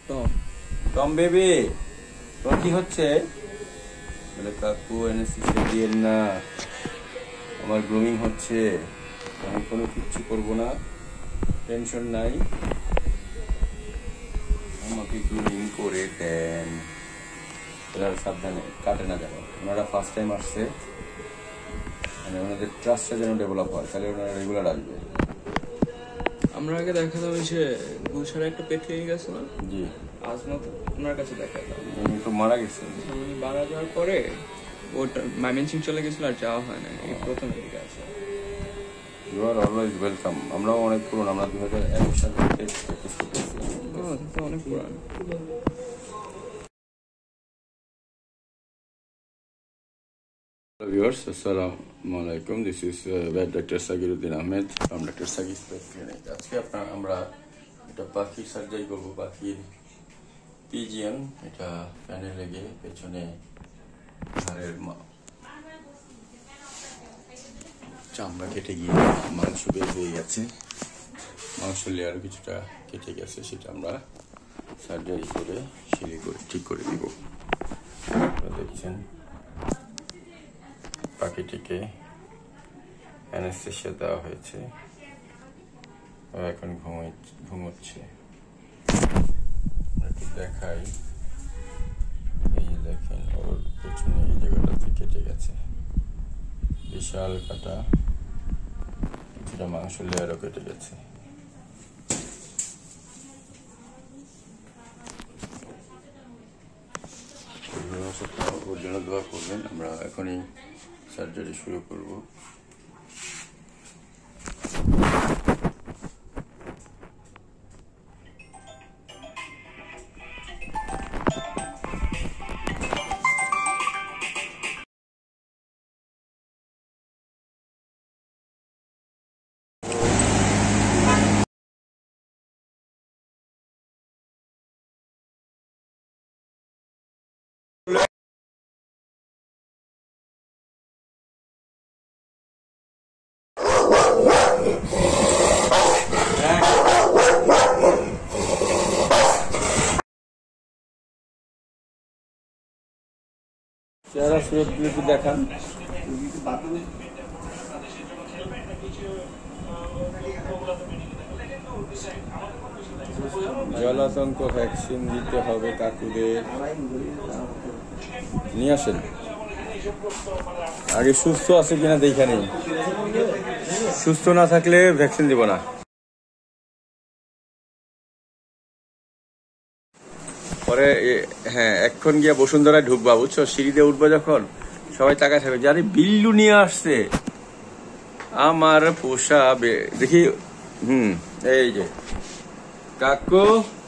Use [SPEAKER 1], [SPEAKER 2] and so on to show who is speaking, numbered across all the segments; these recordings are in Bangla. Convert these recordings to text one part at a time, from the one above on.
[SPEAKER 1] টম
[SPEAKER 2] টম বেবি তোমার কি হচ্ছে? বলে কাকু অ্যানেস্থেসিয়া দিয়ে না, আমার গ্রুমিং হচ্ছে, আমি কোনো কিচ্ছু করবো না, টেনশন নাই, আমাকে গ্রুমিং করে দেন। এরা সাবধানে কাটে না যেন, ওনারা ফার্স্ট টাইম আসছে, মানে ওনাদের ট্রাস্টটা যেন ডেভেলপ হয়, তাহলে ওনারা রেগুলার আসবে।
[SPEAKER 1] আমরা আগে দেখালাম যে গুলশানে একটা পেট ক্লিনিক আছে না,
[SPEAKER 2] জি
[SPEAKER 1] আজমত, ওনার কাছে দেখালাম।
[SPEAKER 2] উনি তো মারা গেছেন।
[SPEAKER 1] উনি মারা যাওয়ার পরে ওটা ময়মনসিং চলে গেছিল, আর যাওয়া হয় না, এই প্রথম দিকে আছে।
[SPEAKER 2] You are always welcome. আমরাও অনেক পুরনো, আমরা 2001 সালে প্র্যাকটিস করতেছি।
[SPEAKER 1] অনেক পুরান।
[SPEAKER 2] Viewers, Assalamu alaikum. This is Dr. Sagir Ahmed from Dr. Sagir's Pet Clinic. আজকে আমরা এটা পাখির সার্জারি করবো, পাখির পিজিএন, এটা প্যানে লেগে পেছনে ঘাড়ের চামড়া কেটে গিয়ে মাংস বের হয়ে গেছে, মাংস লেয়ার কিছুটা কেটে গেছে, সেটা আমরা সার্জারি করে সিলি করে ঠিক করে দিব। দেখছেন পাখিটিকে অ্যানেস্থেসিয়া দেওয়া হয়েছে, এখন ঘুমোচ্ছে। একটু দেখাই, এই দেখেন ওর পেছনে এই জায়গাটাতে কেটে গেছে, বিশাল কাটা, কিছুটা মাংস লেয়ারও কেটে গেছে। ওর জন্য দোয়া করবেন। আমরা এখনই সার্জারি শুরু করব। চেহারা সুরত একটু দেখান। জলাতঙ্ক ভ্যাকসিন দিতে হবে কাকুদের, নিয়ে আসেন। আগে সুস্থ আছে কিনা দেখে নিন, সুস্থ না থাকলে ভ্যাকসিন দিব না। পরে হ্যাঁ, এখন গিয়া বসুন্ধরায় ঢুকবা, বুঝছো, সিঁড়িতে উঠবা যখন সবাই তাকায় থাকবে, জানি বিল্লু নিয়ে আসছে আমার পোষা। দেখি এই যে কাকু,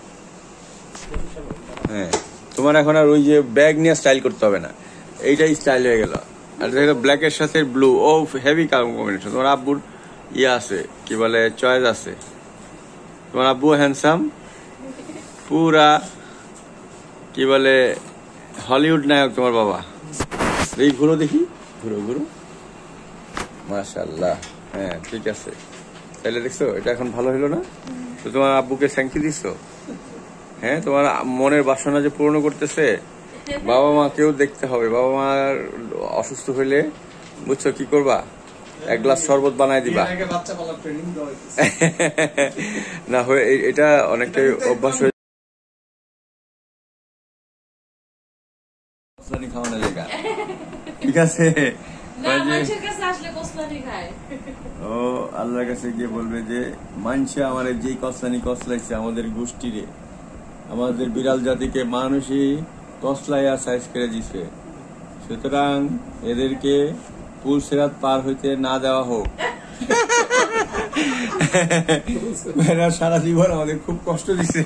[SPEAKER 2] হ্যাঁ তোমার এখন আর ওই যে ব্যাগ নিয়ে স্টাইল করতে হবে না, এইটাই স্টাইল হয়ে গেল। আর দেখো ব্ল্যাকের সাথে ব্লু, ও হেভি কম্বিনেশন। তোমার আব্বুর ইয়ে আছে, কি বলে, চয়েস আছে। তোমার আব্বু হ্যান্ডসাম, পুরা কি বলে হলিউড নায়ক তোমার বাবা। দেখি ঘুরো, দেখি ঘুরো ঘুরো, মাশাআল্লাহ। হ্যাঁ ঠিক আছে, তাহলে দেখছো এটা এখন ভালো হলো না? তো তোমার আব্বুকে থ্যাংক ইউ দিচ্ছ। হ্যাঁ, তোমার মনের বাসনা যে পূর্ণ করতেছে, বাবা মাকেও দেখতে হবে। বাবা মার অসুস্থ হইলে বুঝছো কি করবা, এক গ্লাস শরবত বানাই দিবা। না হয়ে এটা অনেকটাই অভ্যাস হয়ে খাওয়ানো লেগা, ঠিক আছে। ও আল্লাহর কাছে গিয়ে বলবে যে মানুষে আমার যেই কসলানি কসলাইছে আমাদের গোষ্ঠীরে, আমাদের বিড়াল জাতিকে মানুষই কসলাইয়া সাইজ করে দিছে, সুতরাং এদেরকে পুল সিরাত পার হইতে না দেওয়া হোক। সারা জীবন আমাদের খুব কষ্ট দিছে।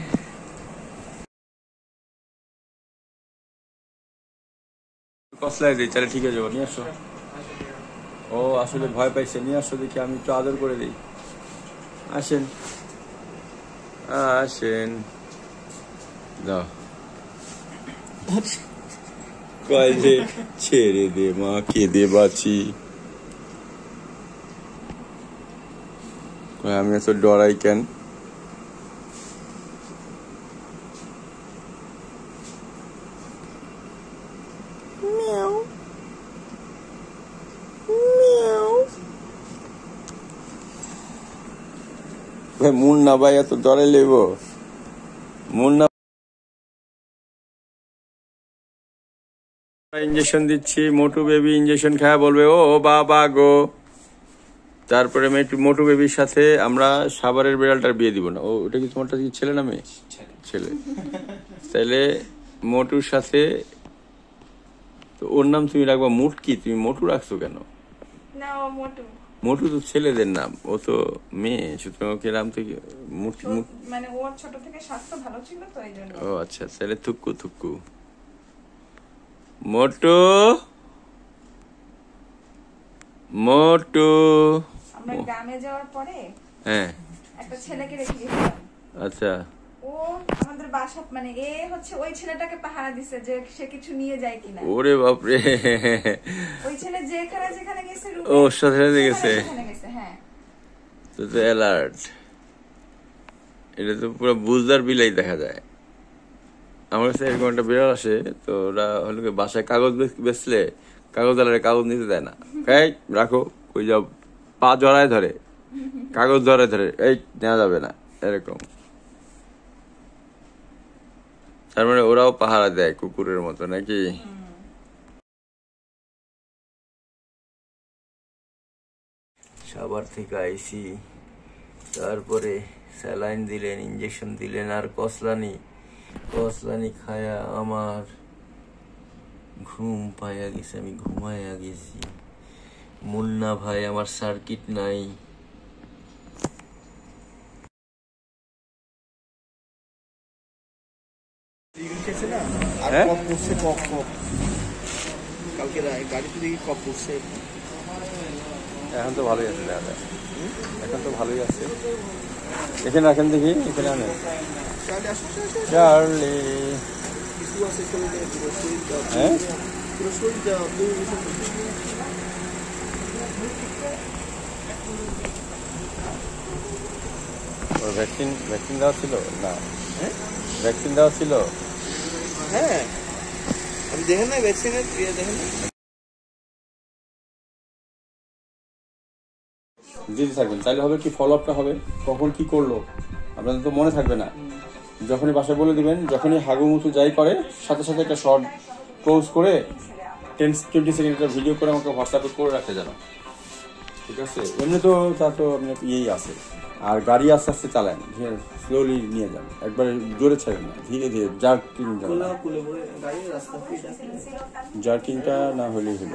[SPEAKER 2] কসলাই দিই, তাহলে ঠিক আছে, নিয়ে আসো। ও আসলে ভয় পাইছে, নিয়ে আসো দেখি, আমি একটু আদর করে দিই। আসেন আসেন, দাও। কয় যে ছেড়ে দে মা, কেঁদে বাঁচি। আমি এত ডরাই কেন? ভাই মুন্না ভাই এত ডরে লেব মুন্না ইঞ্জেকশন দিচ্ছি মোটু বেবি ইঞ্জেকশন খায় বলবে ও বাবা গো তারপরে মোটু বেবির সাথে আমরা সাভারের বিড়ালটার বিয়ে দিব না ও ওটা কি তোমারটা কি ছেলে না মেয়ে ছেলে তাহলে মোটুর সাথে তো ওর নাম তুমি রাখবা মুটকি তুমি মোটু রাখছো কেন
[SPEAKER 3] না ও মোটু
[SPEAKER 2] মোটু তো ছেলেদের নাম ও তো মেয়ে সুতরাং ওকে নাম থেকে
[SPEAKER 3] মানে ওর ছোট থেকে স্বাস্থ্য ভালো ছিল তো এই জন্য
[SPEAKER 2] ও আচ্ছা তাহলে থুক্কু থুক্কু মোটু মোটু
[SPEAKER 3] আমরা গ্রামে যাওয়ার পরে
[SPEAKER 2] হ্যাঁ
[SPEAKER 3] একটা ছেলেকে রেখে গেছিলাম
[SPEAKER 2] আচ্ছা
[SPEAKER 3] ও আমাদের বাসা মানে এ হচ্ছে ওই ছেলেটাকে পাহারা দিছে যে সে কিছু নিয়ে যায় কিনা
[SPEAKER 2] ওরে বাপরে
[SPEAKER 3] ওই ছেলে যেখানে গেছে
[SPEAKER 2] ওর সাথে গেছে
[SPEAKER 3] হ্যাঁ
[SPEAKER 2] তো অ্যালার্ট এটা তো পুরো বুঝদার বিলাই দেখা যায় আমার কাছে এরকম একটা বিড়াল আসে তো ওরা হলো বাসায় কাগজ বেচলে কাগজ আলারে কাগজ নিতে দেয় না এই রাখো ওই যাও পা জড়ায় ধরে কাগজ জড়ায় ধরে এই নেওয়া যাবে না এরকম তার মানে ওরাও পাহারা দেয় কুকুরের মতো নাকি সাভার থেকে আইসি তারপরে স্যালাইন দিলেন ইঞ্জেকশন দিলেন আর কসলানি খায়া আমার ঘুম পাইয়া গেছে আমি ঘুমাইয়া গেছি মুন্না ভাই আমার সার্কিট নাই এখন তো ভালোই আছে এখন তো ভালোই আছে এখানে রাখেন দেখি এখানে আনেন চার্লি হ্যাঁ ভ্যাকসিন দেওয়া ছিল না ভ্যাকসিন দেওয়া ছিল
[SPEAKER 4] হ্যাঁ আমি দেখেন না ভ্যাকসিনের দেখেন না
[SPEAKER 2] দিতে থাকবেন তাহলে হবে কি ফলো আপটা হবে কখন কি করলো আপনাদের তো মনে থাকবে না যখনই বাসায় বলে দিবেন যখনই হাগু মুতু যাই করে সাথে সাথে একটা শর্ট ক্লোজ করে 10-20 সেকেন্ড একটা ভিডিও করে আমাকে হোয়াটসঅ্যাপে করে রাখতে জানো ঠিক আছে এমনি তো তা তো আপনার ইয়েই আছে আর গাড়ি আস্তে আস্তে চালান স্লোলি নিয়ে যান একবারে জোরে ছাড়েন না ধীরে ধীরে জার্কিংটা না হলেই হলো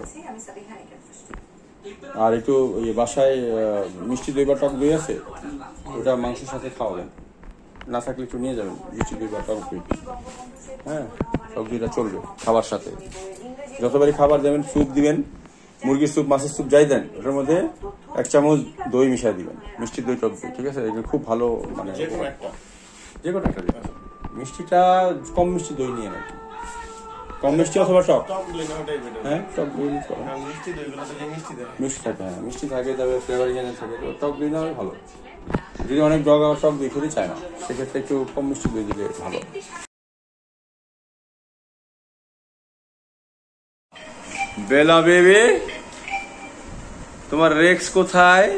[SPEAKER 2] আর একটু বাসায় মিষ্টি দই বা টক দই আছে ওটা মাংসের সাথে খাওয়াবেন না থাকলে একটু নিয়ে যাবেন মিষ্টি দই বা টক দই হ্যাঁ টক দইটা চলবে খাবার সাথে যতবারই খাবার দেবেন স্যুপ দিবেন মুরগির স্যুপ মাছের স্যুপ যাই দেন ওটার মধ্যে 1 চামচ দই মিশিয়ে দিবেন মিষ্টি দই টক দই ঠিক আছে এটা খুব ভালো মানে যে কোনো একটা দিবেন মিষ্টিটা কম মিষ্টি দই নিয়ে নাকি কম মিষ্টি অথবা টক হ্যাঁ টক দই মিষ্টি থাকে হ্যাঁ মিষ্টি থাকে তবে ফ্লেভার এনে থাকে তো টক দই নেওয়াই ভালো যদি অনেক ডগ আবার টক দই খেতে চায় না সেক্ষেত্রে একটু কম মিষ্টি দই দিলে ভালো বেলা বেবি তোমার রেক্স কোথায়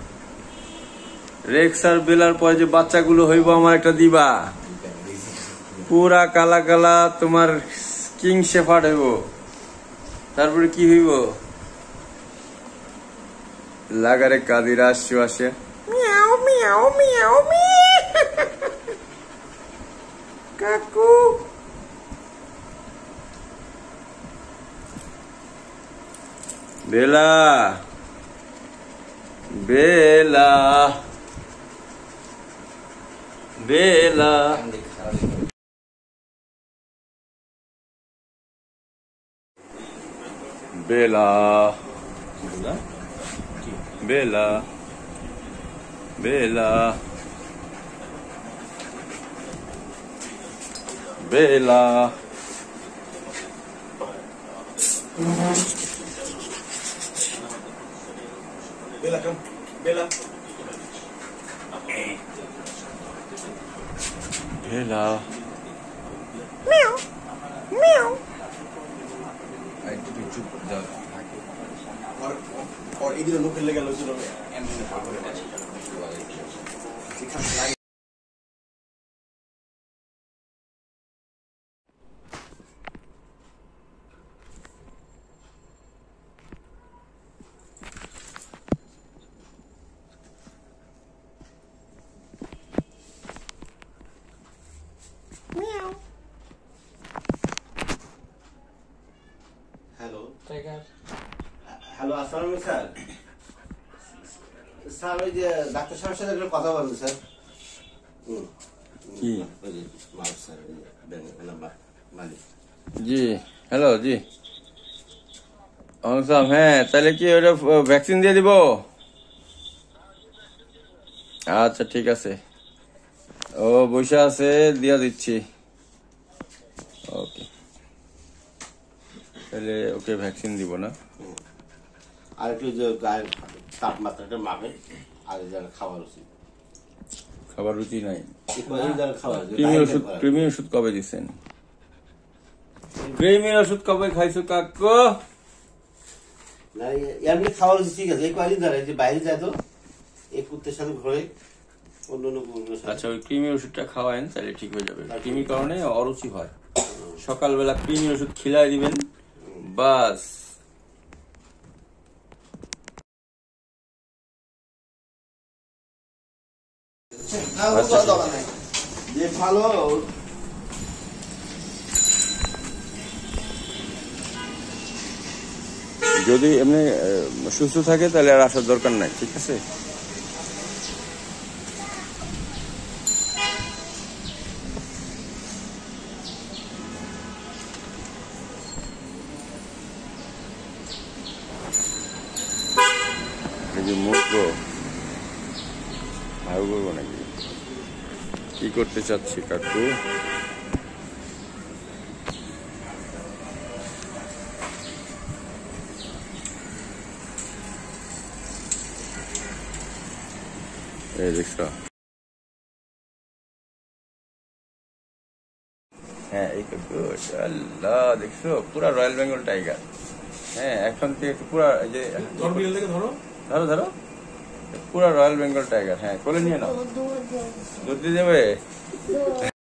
[SPEAKER 2] রেক্স আর বেলার পরে যে বাচ্চাগুলো হইব আমার একটা দিবা পুরা কালা কালা তোমার কিং শেফার্ড হইব তারপরে কি হইব লাগারে কাদিরা আসে মিয়াও মিয়াও মিয়াও কাকু বেলা বেলা বেলা বেলা বেলা বেলা বেলা
[SPEAKER 4] Bella, come. Bella.
[SPEAKER 2] Bella.
[SPEAKER 3] Meow. Meow.
[SPEAKER 4] और इधर लोग खेलने गए लोग হ্যালো হ্যালো, আসসালামু আলাইকুম স্যার। স্যার ওই যে ডাক্তার সাহেবের সাথে একটা কথা বলবো স্যার।
[SPEAKER 2] কি?
[SPEAKER 4] ওই যে মালিক স্যার, ওই যে মালিক।
[SPEAKER 2] জি হ্যালো, জি সাহেব। হ্যাঁ, তাহলে কি ওটা ভ্যাকসিন দিয়ে দিব? আচ্ছা ঠিক আছে, ও বসে আছে, দিয়া দিচ্ছি। ওকে, তাহলে ওকে ভ্যাকসিন দিব না?
[SPEAKER 4] আর একটু যে গায়ের তাপমাত্রাটা মাপে, আর যারা খাওয়ার উচিত।
[SPEAKER 2] খাবার রুচি নাই?
[SPEAKER 4] কৃমি
[SPEAKER 2] ওষুধ কবে দিচ্ছেন? কৃমির ওষুধ কবে খাইছো কাকু?
[SPEAKER 4] না, এমনি খাওয়ার উচিত, ঠিক আছে। এই কয়দিন ধরে যে বাইরে যায় তো, এই কুত্তের সাথে ঘরে অন্য অন্য কুকুরের সাথে।
[SPEAKER 2] আচ্ছা, ওই কৃমির ওষুধটা খাওয়ায়েন, তাহলে ঠিক হয়ে যাবে। কৃমির কারণে অরুচি হয়। সকালবেলা কৃমির ওষুধ খিলাই দিবেন, বাস।
[SPEAKER 4] যে ভালো
[SPEAKER 2] যদি এমনি সুস্থ থাকে তাহলে আর আসার দরকার নাই, ঠিক আছে? এই যে মুখ ভালো করবো নাকি? কি করতে চাচ্ছি কাকু? এই দেখছো? হ্যাঁ, এই কাকু, আল্লাহ, দেখছো পুরা রয়্যাল বেঙ্গল টাইগার। হ্যাঁ, এখন থেকে পুরা যে ধরো ধরো, পুরা রয়্যাল বেঙ্গল টাইগার। হ্যাঁ, কোলে নিয়ে নাও, দুধ দিয়ে দেবে।